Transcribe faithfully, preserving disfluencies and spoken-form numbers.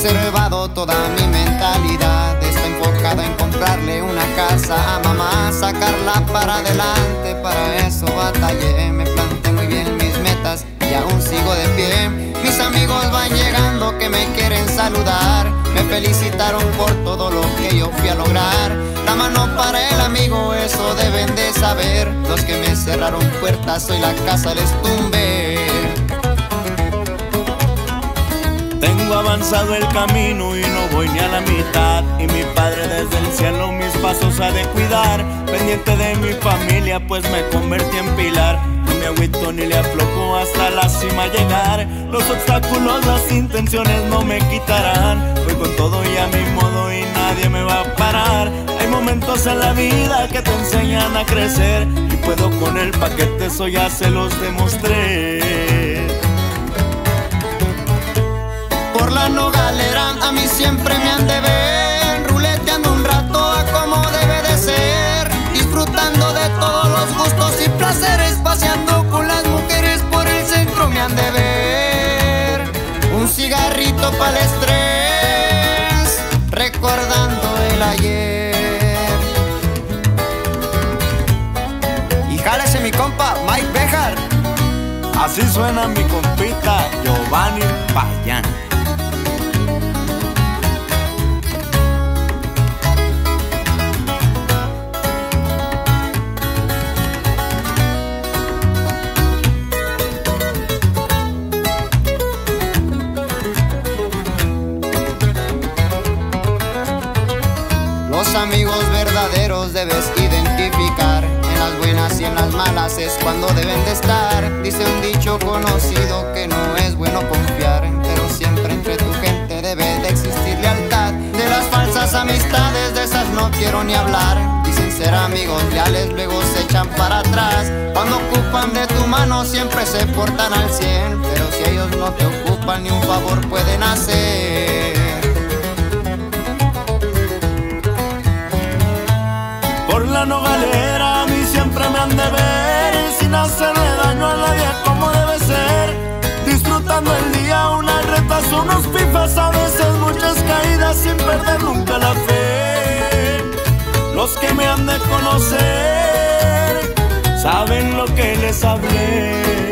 reservado, toda mi mentalidad está enfocada en comprarle una casa a mamá, sacarla para adelante. Para eso batallé, me planté muy bien mis metas y aún sigo de pie. Mis amigos van llegando que me quieren saludar, me felicitaron por todo lo que yo fui a lograr. La mano para el amigo, eso deben de saber. Los que me cerraron puertas, hoy la casa les tumbé. Tengo avanzado el camino y no voy ni a la mitad, y mi padre desde el cielo mis pasos ha de cuidar. Pendiente de mi familia pues me convertí en pilar, no me agüito ni le aflojo hasta la cima llegar. Los obstáculos, las intenciones no me quitarán, voy con todo y a mi modo y nadie me va a parar. Hay momentos en la vida que te enseñan a crecer, y puedo con el paquete, eso ya se los demostré. Por la Nogalera a mí siempre me han de ver, ruleteando un rato a como debe de ser, disfrutando de todos los gustos y placeres, paseando con las mujeres por el centro me han de ver. Un cigarrito para el estrés, recordando el ayer. Y jálese mi compa Mike Bejar. Así suena mi compita Giovanni Payán. Los amigos verdaderos debes identificar, en las buenas y en las malas es cuando deben de estar. Dice un dicho conocido que no es bueno confiar, pero siempre entre tu gente debe de existir lealtad. De las falsas amistades, de esas no quiero ni hablar. Dicen ser amigos leales, luego se echan para atrás. Cuando ocupan de tu mano siempre se portan al cien, pero si ellos no te ocupan ni un favor pueden hacer. Por la Nogalera a mí siempre me han de ver, sin hacerle daño a nadie como debe ser, disfrutando el día, unas retas, unos pifas, a veces muchas caídas, sin perder nunca la fe. Los que me han de conocer saben lo que les hablé.